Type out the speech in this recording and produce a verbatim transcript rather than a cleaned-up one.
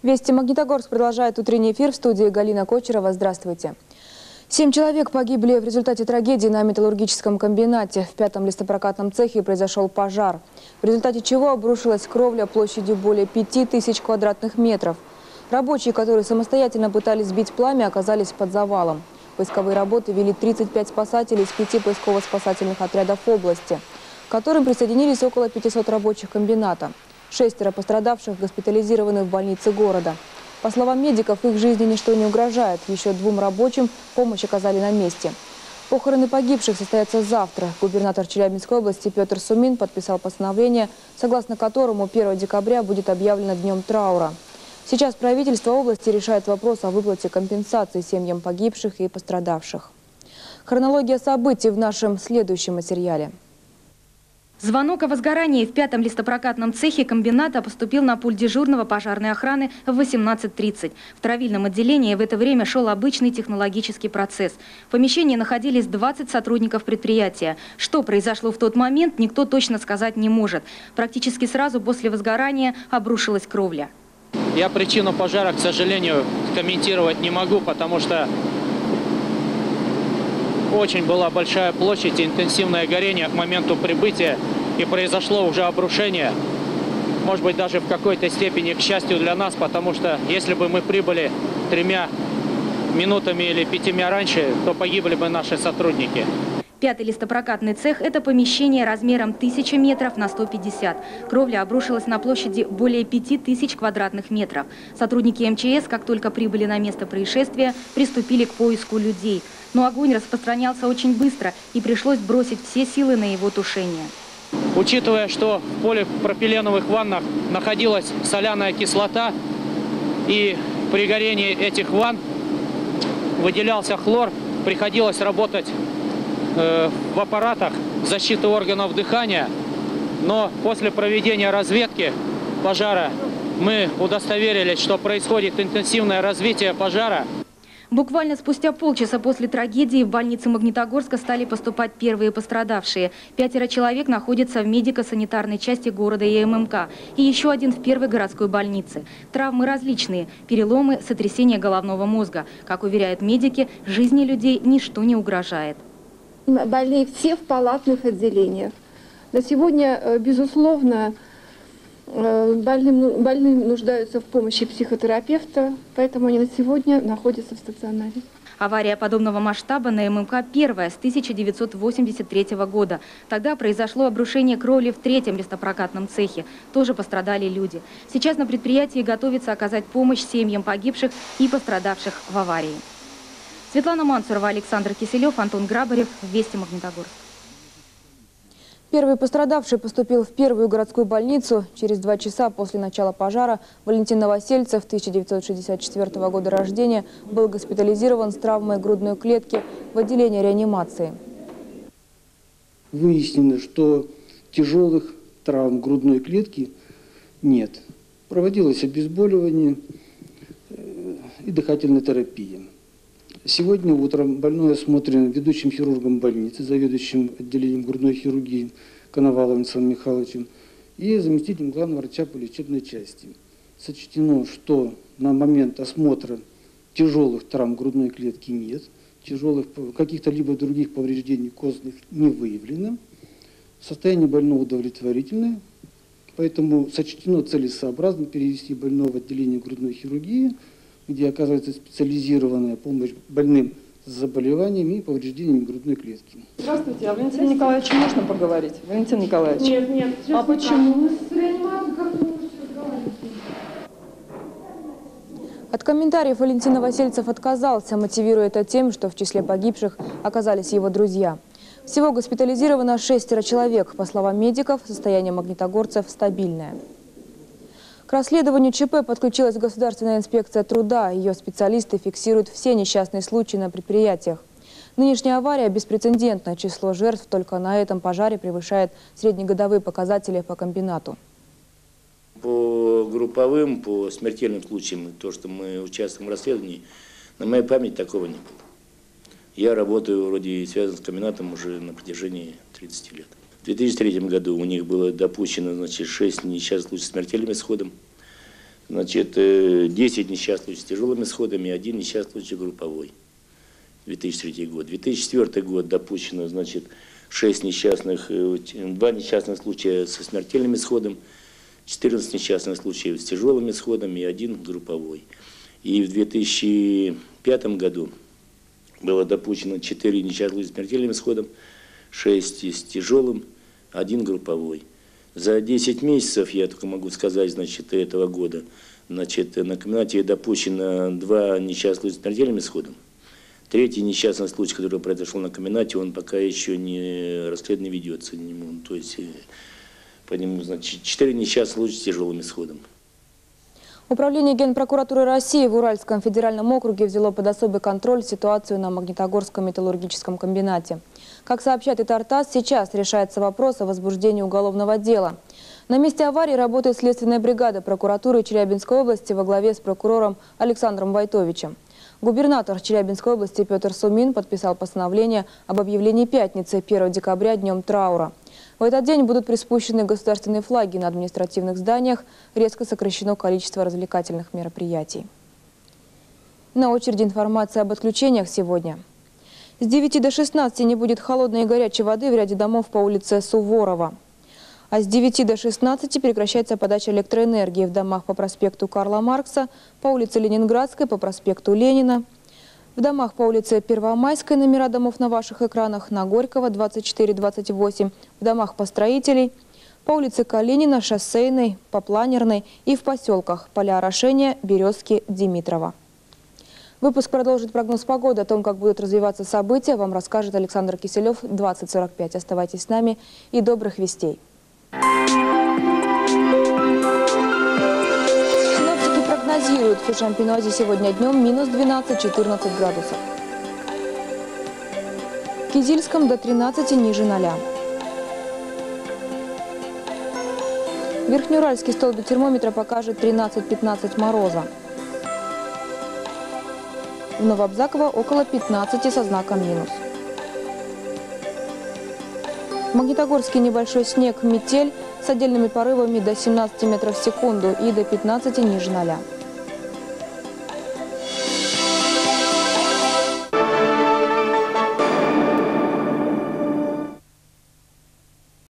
Вести Магнитогорск продолжает утренний эфир. В студии Галина Кочерова. Здравствуйте. Семь человек погибли в результате трагедии на металлургическом комбинате. В пятом лесопрокатном цехе произошел пожар, в результате чего обрушилась кровля площадью более пяти тысяч квадратных метров. Рабочие, которые самостоятельно пытались сбить пламя, оказались под завалом. Поисковые работы вели тридцать пять спасателей из пяти поисково-спасательных отрядов области, к которым присоединились около пятисот рабочих комбината. Шестеро пострадавших госпитализированы в больнице города. По словам медиков, их жизни ничто не угрожает. Еще двум рабочим помощь оказали на месте. Похороны погибших состоятся завтра. Губернатор Челябинской области Петр Сумин подписал постановление, согласно которому первого декабря будет объявлено днем траура. Сейчас правительство области решает вопрос о выплате компенсации семьям погибших и пострадавших. Хронология событий в нашем следующем материале. Звонок о возгорании в пятом листопрокатном цехе комбината поступил на пульт дежурного пожарной охраны в восемнадцать тридцать. В травильном отделении в это время шел обычный технологический процесс. В помещении находились двадцать сотрудников предприятия. Что произошло в тот момент, никто точно сказать не может. Практически сразу после возгорания обрушилась кровля. Я причину пожара, к сожалению, комментировать не могу, потому что очень была большая площадь и интенсивное горение к моменту прибытия, и произошло уже обрушение. Может быть, даже в какой-то степени к счастью для нас, потому что если бы мы прибыли тремя минутами или пятимя раньше, то погибли бы наши сотрудники. Пятый листопрокатный цех – это помещение размером тысяча метров на сто пятьдесят. Кровля обрушилась на площади более пяти тысяч квадратных метров. Сотрудники эм че эс, как только прибыли на место происшествия, приступили к поиску людей. Но огонь распространялся очень быстро, и пришлось бросить все силы на его тушение. Учитывая, что в полипропиленовых ваннах находилась соляная кислота, и при горении этих ванн выделялся хлор, приходилось работать в аппаратах защиты органов дыхания, но после проведения разведки пожара мы удостоверились, что происходит интенсивное развитие пожара. Буквально спустя полчаса после трагедии в больнице Магнитогорска стали поступать первые пострадавшие. Пятеро человек находятся в медико-санитарной части города и эм эм ка. И еще один в первой городской больнице. Травмы различные. Переломы, сотрясение головного мозга. Как уверяют медики, жизни людей ничто не угрожает. Больные все в палатных отделениях. На сегодня, безусловно, больным, больные нуждаются в помощи психотерапевта, поэтому они на сегодня находятся в стационаре. Авария подобного масштаба на эм эм ка первая с тысяча девятьсот восемьдесят третьего года. Тогда произошло обрушение кровли в третьем листопрокатном цехе. Тоже пострадали люди. Сейчас на предприятии готовится оказать помощь семьям погибших и пострадавших в аварии. Светлана Мансурова, Александр Киселев, Антон Грабарев. Вести Магнитогорск. Первый пострадавший поступил в первую городскую больницу. Через два часа после начала пожара Валентин Новосельцев, тысяча девятьсот шестьдесят четвёртого года рождения, был госпитализирован с травмой грудной клетки в отделение реанимации. Выяснено, что тяжелых травм грудной клетки нет. Проводилось обезболивание и дыхательная терапия. Сегодня утром больной осмотрен ведущим хирургом больницы, заведующим отделением грудной хирургии Коноваловым Александром Михайловичем и заместителем главного врача по лечебной части. Сочтено, что на момент осмотра тяжелых травм грудной клетки нет, тяжелых каких-то либо других повреждений костных не выявлено. Состояние больного удовлетворительное, поэтому сочтено целесообразно перевести больного в отделение грудной хирургии, где оказывается специализированная помощь больным с заболеваниями и повреждениями грудной клетки. Здравствуйте, а Валентине Николаевичу можно поговорить? Валентин Николаевич. Нет, нет. А почему? От комментариев Валентин Новосельцев отказался, мотивируя это тем, что в числе погибших оказались его друзья. Всего госпитализировано шестеро человек. По словам медиков, состояние магнитогорцев стабильное. К расследованию ЧП подключилась Государственная инспекция труда. Ее специалисты фиксируют все несчастные случаи на предприятиях. Нынешняя авария беспрецедентна. Число жертв только на этом пожаре превышает среднегодовые показатели по комбинату. По групповым, по смертельным случаям, то, что мы участвуем в расследовании, на моей памяти такого не было. Я работаю вроде связан с комбинатом уже на протяжении тридцати лет. В две тысячи третьем году у них было допущено, значит, шесть несчастных случаев с смертельным исходом. Значит, десять несчастных случаев с тяжелыми исходами, один несчастный случай групповой. две тысячи третий год. две тысячи четвёртый год допущено, значит, шесть несчастных, два несчастных случая со смертельным исходом, четырнадцать несчастных случаев с тяжелым исходом и один групповой. И в две тысячи пятом году было допущено четыре несчастных случая с смертельным исходом, шесть с тяжелым, один групповой. За десять месяцев, я только могу сказать, значит, этого года, значит, на комбинате допущено два несчастных случая с смертельным исходом. Третий несчастный случай, который произошел на комбинате, он пока еще не расследование ведется. То есть по нему, значит, четыре несчастных случая с тяжелым исходом. Управление Генпрокуратуры России в Уральском федеральном округе взяло под особый контроль ситуацию на Магнитогорском металлургическом комбинате. Как сообщает ТАРТАСС, сейчас решается вопрос о возбуждении уголовного дела. На месте аварии работает следственная бригада прокуратуры Челябинской области во главе с прокурором Александром Войтовичем. Губернатор Челябинской области Петр Сумин подписал постановление об объявлении пятницы, первого декабря, днем траура. В этот день будут приспущены государственные флаги на административных зданиях, резко сокращено количество развлекательных мероприятий. На очереди информация об отключениях сегодня. С девяти до шестнадцати не будет холодной и горячей воды в ряде домов по улице Суворова. А с девяти до шестнадцати прекращается подача электроэнергии в домах по проспекту Карла Маркса, по улице Ленинградской, по проспекту Ленина, в домах по улице Первомайской, номера домов на ваших экранах, на Горького, двадцать четыре двадцать восемь, в домах построителей, по улице Калинина, Шоссейной, по Планерной и в поселках Поля Орошения, Березки, Димитрова. Выпуск продолжит прогноз погоды. О том, как будут развиваться события, вам расскажет Александр Киселев в двадцать сорок пять. Оставайтесь с нами и добрых вестей. Синоптики прогнозируют в Шампинозе сегодня днем минус двенадцать-четырнадцать градусов. В Кизильском до тринадцати ниже ноля. Верхнеуральский столбик термометра покажет тринадцать-пятнадцать мороза. В Новоабзаково около пятнадцати со знаком минус. В Магнитогорске небольшой снег, метель с отдельными порывами до семнадцати метров в секунду и до пятнадцати ниже ноля.